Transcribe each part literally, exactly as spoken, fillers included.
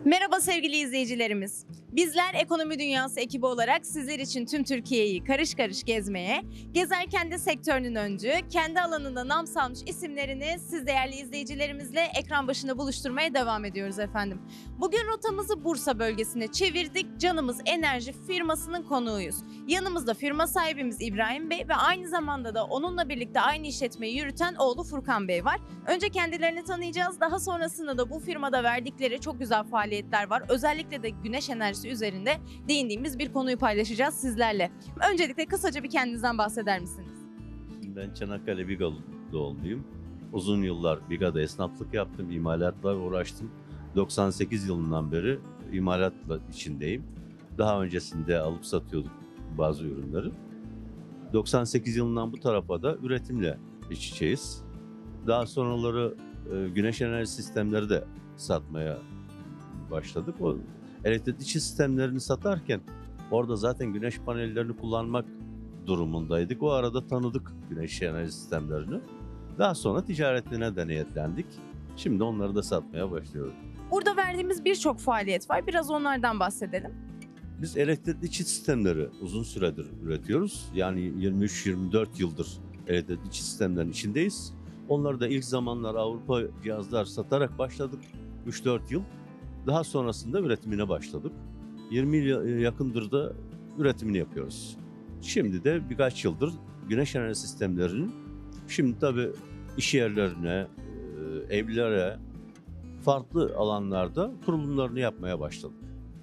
Merhaba sevgili izleyicilerimiz. Bizler Ekonomi Dünyası ekibi olarak sizler için tüm Türkiye'yi karış karış gezmeye, gezerken de sektörünün öncü, kendi alanında nam salmış isimlerini siz değerli izleyicilerimizle ekran başında buluşturmaya devam ediyoruz efendim. Bugün rotamızı Bursa bölgesine çevirdik. Canımız Enerji firmasının konuğuyuz. Yanımızda firma sahibimiz İbrahim Bey ve aynı zamanda da onunla birlikte aynı işletmeyi yürüten oğlu Furkan Bey var. Önce kendilerini tanıyacağız. Daha sonrasında da bu firmada verdikleri çok güzel faaliyetler var. Özellikle de güneş enerjisi üzerinde değindiğimiz bir konuyu paylaşacağız sizlerle. Öncelikle kısaca bir kendinizden bahseder misiniz? Ben Çanakkale Biga doğumluyum. Uzun yıllar Biga'da esnaflık yaptım, imalatla uğraştım. doksan sekiz yılından beri imalatla içindeyim. Daha öncesinde alıp satıyorduk bazı ürünleri. doksan sekiz yılından bu tarafa da üretimle iç içeyiz. Daha sonraları e, güneş enerji sistemleri de satmaya başladık. O elektrikli sistemlerini satarken orada zaten güneş panellerini kullanmak durumundaydık. O arada tanıdık güneş enerji sistemlerini. Daha sonra ticaretine de niyetlendik. Şimdi onları da satmaya başlıyoruz. Burada verdiğimiz birçok faaliyet var. Biraz onlardan bahsedelim. Biz elektrikli çift sistemleri uzun süredir üretiyoruz. Yani yirmi üç yirmi dört yıldır elektrikli çift sistemlerin içindeyiz. Onları da ilk zamanlar Avrupa cihazlar satarak başladık. üç dört yıl. Daha sonrasında üretimine başladık. yirmi yıl yakındır da üretimini yapıyoruz. Şimdi de birkaç yıldır güneş enerji sistemlerinin şimdi tabii iş yerlerine, evlere, farklı alanlarda kurulumlarını yapmaya başladık.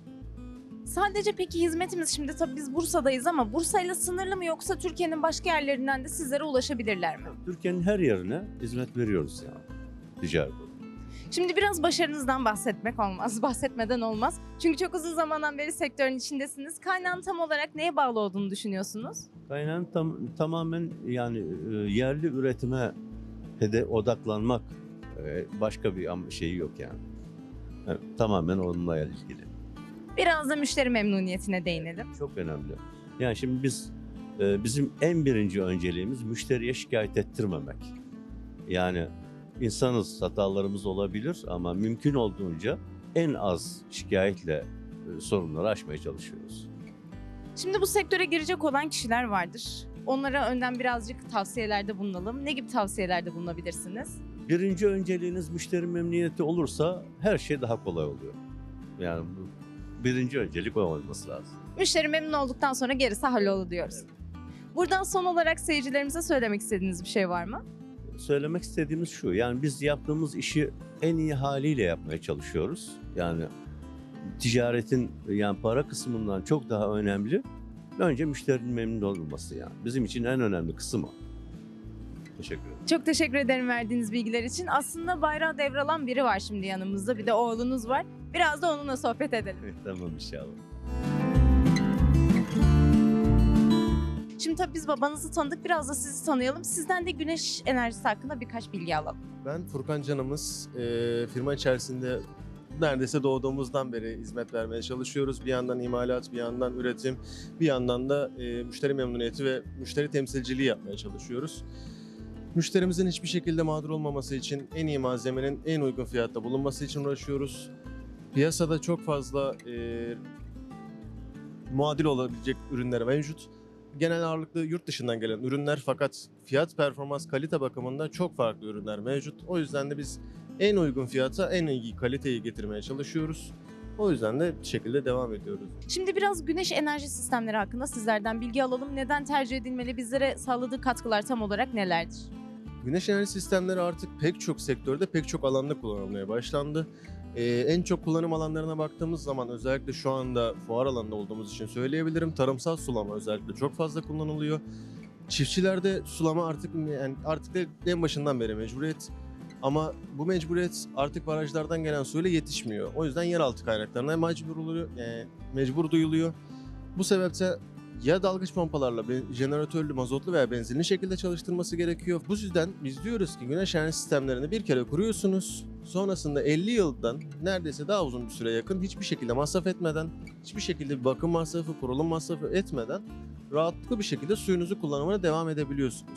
Sadece peki hizmetimiz, şimdi tabii biz Bursa'dayız ama Bursa'yla sınırlı mı yoksa Türkiye'nin başka yerlerinden de sizlere ulaşabilirler mi? Türkiye'nin her yerine hizmet veriyoruz yani ticaret. Şimdi biraz başarınızdan bahsetmek olmaz, bahsetmeden olmaz. Çünkü çok uzun zamandan beri sektörün içindesiniz. Kaynağın tam olarak neye bağlı olduğunu düşünüyorsunuz? Kaynağın tam, tamamen yani e, yerli üretime hede odaklanmak, e, başka bir am- şeyi yok yani. Evet, tamamen onunla ilgili. Biraz da müşteri memnuniyetine değinelim. Çok önemli. Yani şimdi biz e, bizim en birinci önceliğimiz müşteriye şikayet ettirmemek. Yani insanız, hatalarımız olabilir ama mümkün olduğunca en az şikayetle e, sorunları aşmaya çalışıyoruz. Şimdi bu sektöre girecek olan kişiler vardır. Onlara önden birazcık tavsiyelerde bulunalım. Ne gibi tavsiyelerde bulunabilirsiniz? Birinci önceliğiniz müşteri memnuniyeti olursa her şey daha kolay oluyor. Yani bu birinci öncelik o olması lazım. Müşteri memnun olduktan sonra gerisi hallolur diyoruz. Evet. Buradan son olarak seyircilerimize söylemek istediğiniz bir şey var mı? Söylemek istediğimiz şu, yani biz yaptığımız işi en iyi haliyle yapmaya çalışıyoruz. Yani ticaretin yani para kısmından çok daha önemli. Önce müşterinin memnun olması yani. Bizim için en önemli kısım o. Teşekkür ederim. Çok teşekkür ederim verdiğiniz bilgiler için. Aslında bayrağı devralan biri var şimdi yanımızda. Bir de oğlunuz var. Biraz da onunla sohbet edelim. Tamam inşallah. Şimdi tabii biz babanızı tanıdık. Biraz da sizi tanıyalım. Sizden de güneş enerjisi hakkında birkaç bilgi alalım. Ben Furkan Canımız. E, firma içerisinde neredeyse doğduğumuzdan beri hizmet vermeye çalışıyoruz. Bir yandan imalat, bir yandan üretim, bir yandan da e, müşteri memnuniyeti ve müşteri temsilciliği yapmaya çalışıyoruz. Müşterimizin hiçbir şekilde mağdur olmaması için en iyi malzemenin en uygun fiyatta bulunması için uğraşıyoruz. Piyasada çok fazla e, muadil olabilecek ürünler mevcut. Genel ağırlıklı yurt dışından gelen ürünler fakat fiyat performans kalite bakımında çok farklı ürünler mevcut. O yüzden de biz en uygun fiyata en iyi kaliteyi getirmeye çalışıyoruz. O yüzden de bu şekilde devam ediyoruz. Şimdi biraz güneş enerji sistemleri hakkında sizlerden bilgi alalım. Neden tercih edilmeli? Bizlere sağladığı katkılar tam olarak nelerdir? Güneş enerji sistemleri artık pek çok sektörde, pek çok alanda kullanılmaya başlandı. Ee, en çok kullanım alanlarına baktığımız zaman özellikle şu anda fuar alanında olduğumuz için söyleyebilirim. Tarımsal sulama özellikle çok fazla kullanılıyor. Çiftçilerde sulama artık yani artık da en başından beri mecburiyet. Ama bu mecburiyet artık barajlardan gelen suyla yetişmiyor. O yüzden yeraltı kaynaklarına mecbur oluyor, yani mecbur duyuluyor. Bu sebeple ya dalgıç pompalarla jeneratörlü, mazotlu veya benzinli şekilde çalıştırması gerekiyor. Bu yüzden biz diyoruz ki güneş enerji sistemlerini bir kere kuruyorsunuz. Sonrasında elli yıldan neredeyse daha uzun bir süre yakın hiçbir şekilde masraf etmeden, hiçbir şekilde bir bakım masrafı, kurulum masrafı etmeden rahatlıkla bir şekilde suyunuzu kullanmaya devam edebiliyorsunuz.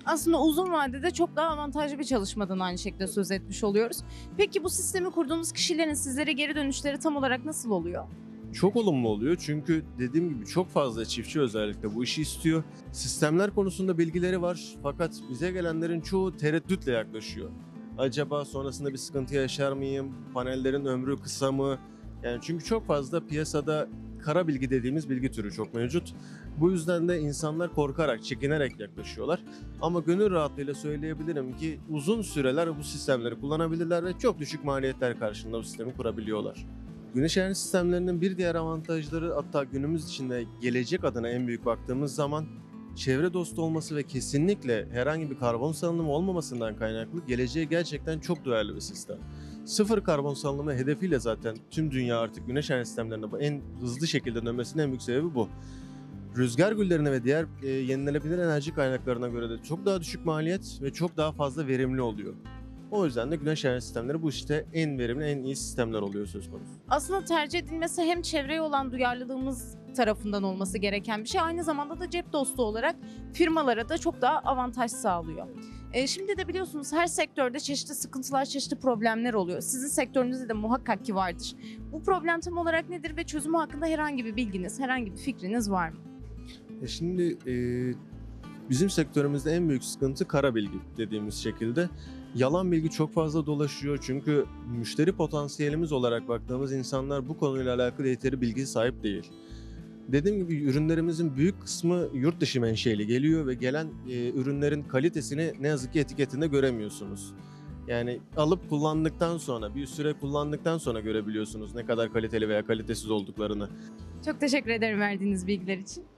Aslında uzun vadede çok daha avantajlı bir çalışmadan aynı şekilde söz etmiş oluyoruz. Peki bu sistemi kurduğunuz kişilerin sizlere geri dönüşleri tam olarak nasıl oluyor? Çok olumlu oluyor çünkü dediğim gibi çok fazla çiftçi özellikle bu işi istiyor. Sistemler konusunda bilgileri var fakat bize gelenlerin çoğu tereddütle yaklaşıyor. Acaba sonrasında bir sıkıntı yaşar mıyım? Panellerin ömrü kısa mı? Yani çünkü çok fazla piyasada kara bilgi dediğimiz bilgi türü çok mevcut. Bu yüzden de insanlar korkarak, çekinerek yaklaşıyorlar. Ama gönül rahatlığıyla söyleyebilirim ki uzun süreler bu sistemleri kullanabilirler ve çok düşük maliyetler karşılığında bu sistemi kurabiliyorlar. Güneş enerji sistemlerinin bir diğer avantajları, hatta günümüz içinde gelecek adına en büyük baktığımız zaman çevre dostu olması ve kesinlikle herhangi bir karbon salınımı olmamasından kaynaklı geleceğe gerçekten çok duyarlı bir sistem. Sıfır karbon salınımı hedefiyle zaten tüm dünya artık güneş enerji sistemlerine en hızlı şekilde dönmesinin en büyük sebebi bu. Rüzgar güllerine ve diğer e, yenilenebilir enerji kaynaklarına göre de çok daha düşük maliyet ve çok daha fazla verimli oluyor. O yüzden de güneş enerji sistemleri bu işte en verimli, en iyi sistemler oluyor söz konusu. Aslında tercih edilmesi hem çevreye olan duyarlılığımız tarafından olması gereken bir şey. Aynı zamanda da cep dostu olarak firmalara da çok daha avantaj sağlıyor. E, şimdi de biliyorsunuz her sektörde çeşitli sıkıntılar, çeşitli problemler oluyor. Sizin sektörünüzde de muhakkak ki vardır. Bu problem tam olarak nedir ve çözümü hakkında herhangi bir bilginiz, herhangi bir fikriniz var mı? E şimdi e, bizim sektörümüzde en büyük sıkıntı kara bilgi dediğimiz şekilde. Yalan bilgi çok fazla dolaşıyor çünkü müşteri potansiyelimiz olarak baktığımız insanlar bu konuyla alakalı yeteri bilgi sahip değil. Dediğim gibi ürünlerimizin büyük kısmı yurt dışı menşeli geliyor ve gelen e, ürünlerin kalitesini ne yazık ki etiketinde göremiyorsunuz. Yani alıp kullandıktan sonra, bir süre kullandıktan sonra görebiliyorsunuz ne kadar kaliteli veya kalitesiz olduklarını. Çok teşekkür ederim verdiğiniz bilgiler için.